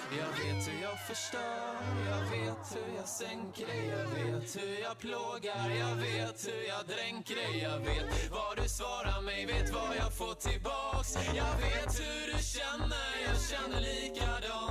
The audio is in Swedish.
Jag vet hur jag förstör, jag vet hur jag sänker dig. Jag vet hur jag plågar, jag vet hur jag dränker dig. Jag vet vad du svarar mig, vet vad jag får tillbaks. Jag vet hur du känner, jag känner likadant.